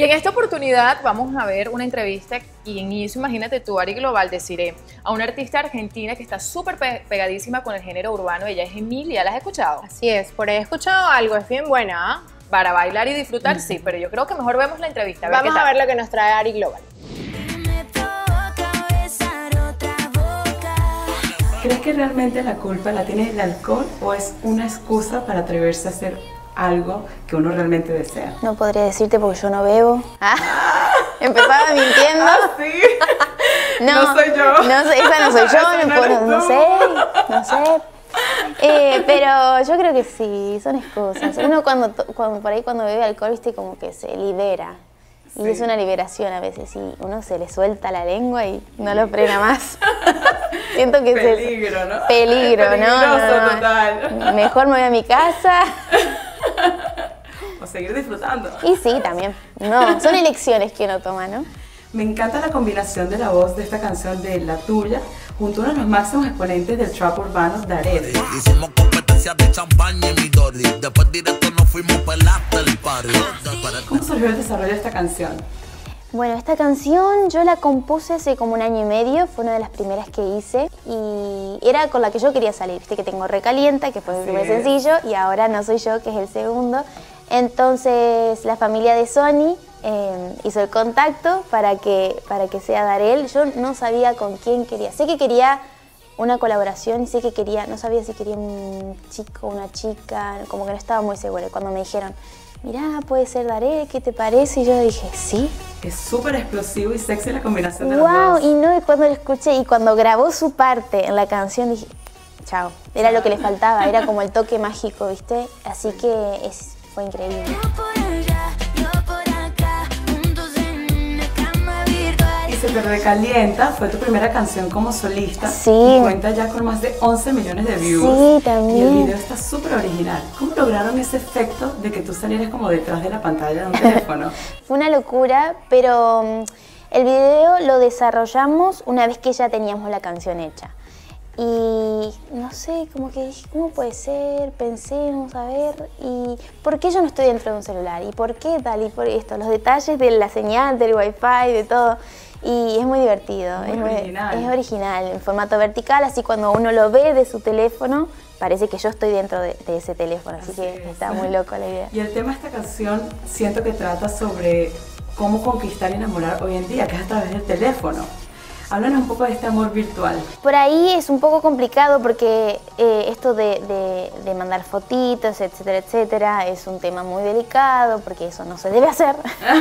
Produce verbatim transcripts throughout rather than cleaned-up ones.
En esta oportunidad vamos a ver una entrevista y en eso imagínate tú, Ari Global, deciré a una artista argentina que está súper pe pegadísima con el género urbano. Ella es Emilia, ¿la has escuchado? Así es, por ahí he escuchado algo, es bien buena, ¿eh? Para bailar y disfrutar, mm. sí, pero yo creo que mejor vemos la entrevista. A ver Vamos qué tal. a ver lo que nos trae Ari Global. ¿Crees que realmente la culpa la tiene el alcohol o es una excusa para atreverse a hacer algo que uno realmente desea? No podría decirte porque yo no bebo. Ah, empezaba mintiendo. Ah, sí. No, no soy yo. No, esa no soy yo, no, no, no, no sé, no sé. Eh, pero yo creo que sí, son excusas. Uno cuando, cuando por ahí cuando bebe alcohol, viste, como que se libera. Y sí. Es una liberación a veces, y uno se le suelta la lengua y no lo frena más. Siento que peligro, es ¿no? peligro, es ¿no? No, no. Total. Mejor me voy a mi casa. O seguir disfrutando. Y sí, también. No, son elecciones que uno toma, ¿no? Me encanta la combinación de la voz de esta canción de La Tuya junto a uno de los máximos exponentes del trap urbano, Darel. Hicimos competencia de champaña y Midori. Después directo nos fuimos pelaste el party. ¿Cómo surgió el desarrollo de esta canción? Bueno, esta canción yo la compuse hace como un año y medio, fue una de las primeras que hice y era con la que yo quería salir. Viste que tengo Recalienta, que fue mi primer sencillo, y ahora No Soy Yo, que es el segundo. Entonces la familia de Sony eh, hizo el contacto para que, para que sea Darel. Yo no sabía con quién quería. Sé que quería una colaboración y sé que quería, no sabía si quería un chico o una chica, como que no estaba muy segura. Y cuando me dijeron, mirá, puede ser Darel, ¿qué te parece? Y yo dije, sí. Es súper explosivo y sexy la combinación de wow, los dos. Y no, y cuando lo escuché y cuando grabó su parte en la canción dije, chao, era lo que le faltaba, era como el toque mágico, ¿viste? Así que es, fue increíble. Se Te Recalienta fue tu primera canción como solista. Sí. Y cuenta ya con más de once millones de views. Sí, también. Y el video está súper original. ¿Cómo lograron ese efecto de que tú salieras como detrás de la pantalla de un teléfono? Fue una locura, pero um, el video lo desarrollamos una vez que ya teníamos la canción hecha. Y no sé, como que dije, ¿cómo puede ser? Pensemos, a ver, ¿y por qué yo no estoy dentro de un celular? ¿Y por qué tal? ¿Y por esto? Los detalles de la señal, del wifi, de todo. Y es muy divertido, muy es, muy, original. es original, en formato vertical, así cuando uno lo ve de su teléfono, parece que yo estoy dentro de, de ese teléfono, así, así que es. Está muy loco la idea. Y el tema de esta canción siento que trata sobre cómo conquistar y enamorar hoy en día, que es a través del teléfono. Háblanos un poco de este amor virtual. Por ahí es un poco complicado porque eh, esto de, de, de mandar fotitos, etcétera, etcétera, es un tema muy delicado porque eso no se debe hacer.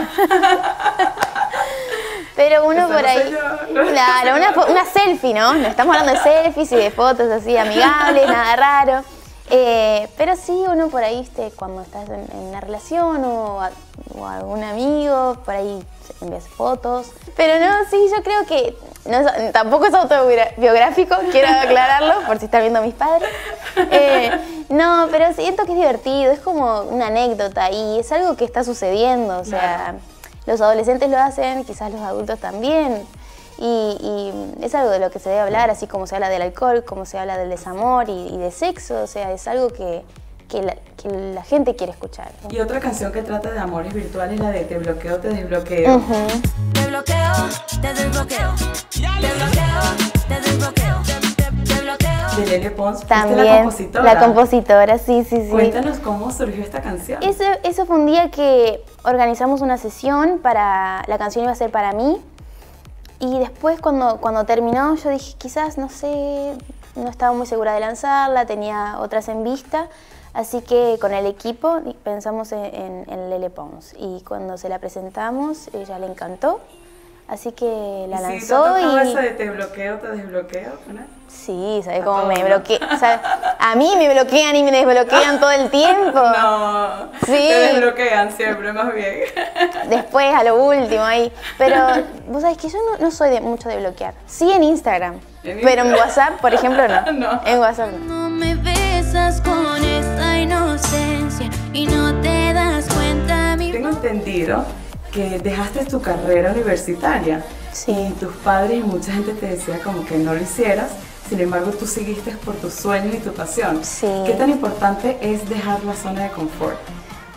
Pero uno Eso por no ahí, yo. claro, una, una selfie, ¿no? No estamos hablando de selfies y de fotos así amigables, nada raro. Eh, pero sí, uno por ahí, ¿viste? Cuando estás en, en una relación o, a, o a algún amigo, por ahí envías fotos. Pero no, sí, yo creo que no es, tampoco es autobiográfico, quiero aclararlo por si están viendo a mis padres. Eh, no, pero siento que es divertido, es como una anécdota y es algo que está sucediendo, o sea, claro. Los adolescentes lo hacen, quizás los adultos también. Y, y es algo de lo que se debe hablar, así como se habla del alcohol, como se habla del desamor y, y de sexo, o sea, es algo que, que, la, que la gente quiere escuchar. Y otra canción que trata de amores virtuales es la de Te Bloqueo, Te Desbloqueo. Uh-huh. Te bloqueo, te desbloqueo, te bloqueo, te desbloqueo, te bloqueo. De Lele Pons, también, la compositora. La compositora, sí, sí, sí. Cuéntanos cómo surgió esta canción. Eso, eso fue un día que organizamos una sesión para, la canción iba a ser para mí. Y después cuando, cuando terminó yo dije, quizás, no sé, no estaba muy segura de lanzarla, tenía otras en vista. Así que con el equipo pensamos en, en, en Lele Pons. Y cuando se la presentamos, ella le encantó. Así que la ¿Y lanzó sí, y... eso de Te Bloqueo, Te Desbloqueo, ¿no? Sí, ¿sabes cómo me bloquean? O sea, a mí me bloquean y me desbloquean todo el tiempo. No, sí. Te desbloquean siempre, más bien. Después, a lo último, ahí. Pero vos sabés que yo no, no soy de, mucho de bloquear. Sí en Instagram, ¿En pero Instagram? En WhatsApp, por ejemplo, no. No. En WhatsApp no. No me besas con esta inocencia y no te das cuenta, mi... Tengo entendido que dejaste tu carrera universitaria. Sí. Y tus padres y mucha gente te decía como que no lo hicieras. Sin embargo, tú seguiste por tus sueños y tu pasión. Sí. ¿Qué tan importante es dejar la zona de confort?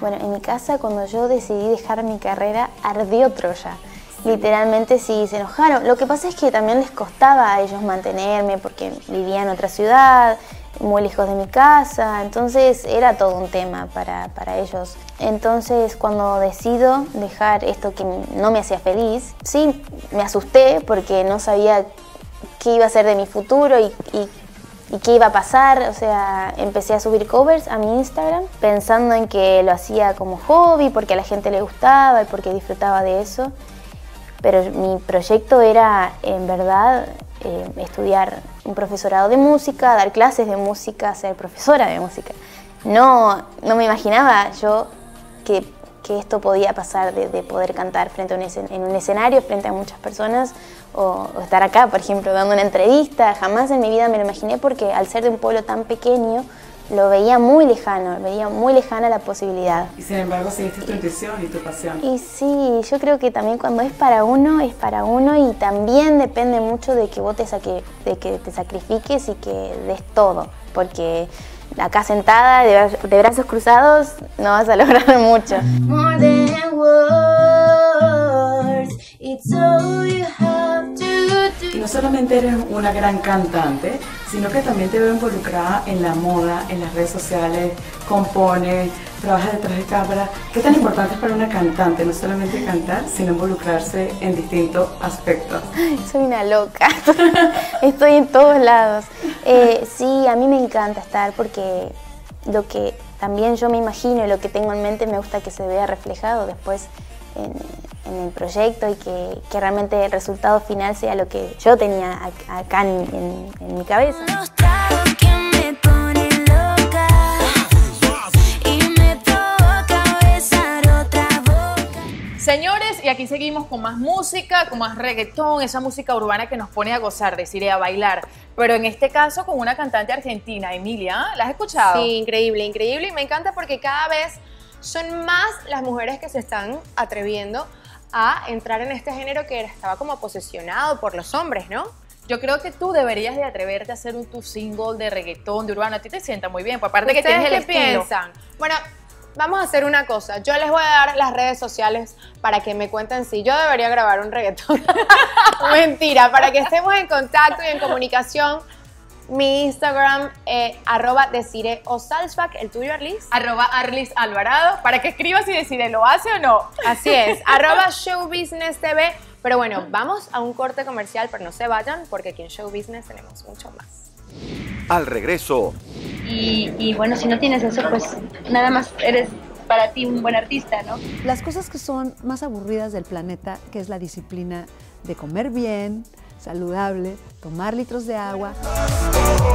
Bueno, en mi casa cuando yo decidí dejar mi carrera ardió Troya. Literalmente sí, se enojaron. Lo que pasa es que también les costaba a ellos mantenerme porque vivían en otra ciudad, muy lejos de mi casa, entonces era todo un tema para, para ellos. Entonces cuando decido dejar esto que no me hacía feliz, sí, me asusté porque no sabía qué iba a ser de mi futuro y, y, y qué iba a pasar. O sea, empecé a subir covers a mi Instagram pensando en que lo hacía como hobby porque a la gente le gustaba y porque disfrutaba de eso. Pero mi proyecto era, en verdad, eh, estudiar un profesorado de música, dar clases de música, ser profesora de música. No, no me imaginaba yo que, que esto podía pasar de, de poder cantar frente a un escen- en un escenario, frente a muchas personas, o, o estar acá, por ejemplo, dando una entrevista. Jamás en mi vida me lo imaginé porque al ser de un pueblo tan pequeño, lo veía muy lejano, veía muy lejana la posibilidad. Y sin embargo seguiste tu intuición y tu pasión. Y sí, yo creo que también cuando es para uno, es para uno y también depende mucho de que vos te, saque, de que te sacrifiques y que des todo. Porque acá sentada, de, bra- de brazos cruzados, no vas a lograr mucho. More than words, it's all you have to Y do. no solamente eres una gran cantante, sino que también te veo involucrada en la moda, en las redes sociales, compones, trabajas detrás de cámara. ¿Qué tan importante es para una cantante no solamente cantar, sino involucrarse en distintos aspectos? Soy una loca, estoy en todos lados. Eh, sí, a mí me encanta estar porque lo que también yo me imagino y lo que tengo en mente me gusta que se vea reflejado después en, en el proyecto y que, que realmente el resultado final sea lo que yo tenía ac- acá en, en- en mi cabeza. Los tragos que me ponen loca y me toca besar otra boca. Señores, y aquí seguimos con más música, con más reggaetón, esa música urbana que nos pone a gozar, decir, a bailar. Pero en este caso con una cantante argentina, Emilia, ¿la has escuchado? Sí, increíble, increíble. Y me encanta porque cada vez son más las mujeres que se están atreviendo a entrar en este género que estaba como posesionado por los hombres, ¿no? Yo creo que tú deberías de atreverte a hacer un tu single de reggaetón, de urbano. A ti te sienta muy bien, por aparte que ¿Ustedes tienes el qué estilo. piensan? Bueno, vamos a hacer una cosa. Yo les voy a dar las redes sociales para que me cuenten si yo debería grabar un reggaetón. Mentira, para que estemos en contacto y en comunicación. Mi Instagram, eh, arroba Desiree Osalzbach, el tuyo, Arlis. Arroba Arlis Alvarado, para que escribas y decides, ¿lo hace o no? Así es, arroba Show Business T V. Pero bueno, vamos a un corte comercial, pero no se vayan porque aquí en Show Business tenemos mucho más. Al regreso, Y, y bueno, si no tienes eso, pues nada más eres para ti un buen artista, ¿no? Las cosas que son más aburridas del planeta, que es la disciplina de comer bien, saludable, tomar litros de agua.